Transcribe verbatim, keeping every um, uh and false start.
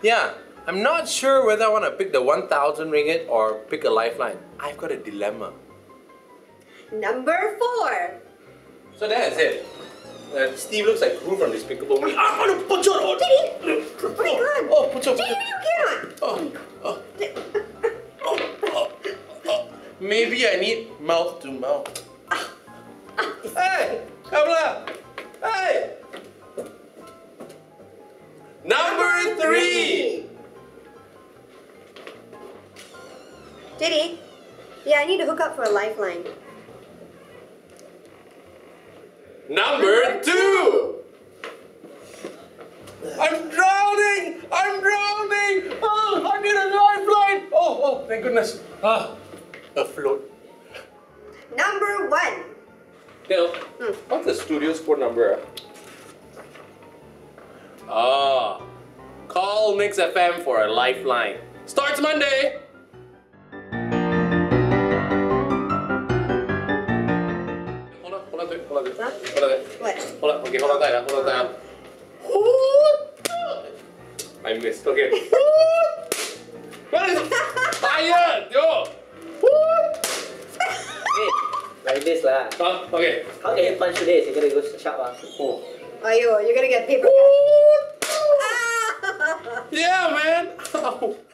Yeah, I'm not sure whether I want to pick the one thousand ringgit or pick a lifeline. I've got a dilemma. Number four. So that's it. Uh, Steve looks like Gru from Despicable Me. I'm gonna put you on. Dilly! Oh my god! Oh, put you on. Dilly, you cannot! Oh, oh, oh, oh, oh. Maybe I need mouth to mouth. Hey, Kamala! Hey! Number three! Dilly? Yeah, I need to hook up for a lifeline. Number two! I'm drowning! I'm drowning! Oh, I need a lifeline! Oh, oh, thank goodness. Ah, afloat. Number one. Dale, Hmm. what's the studio's phone number? Ah, call Mix F M for a lifeline. Starts Monday! Hold on, hold on, hold on. Huh? Hold on. What? Hold on, okay, hold on tight, hold on tight. I missed, okay. What is tired, yo? Hey, like this lah. Huh? Okay. How can you punch today? You gotta go sharp ah. Oh. Ayo, you're gonna get paper cut. Ah! Yeah, man. Ow.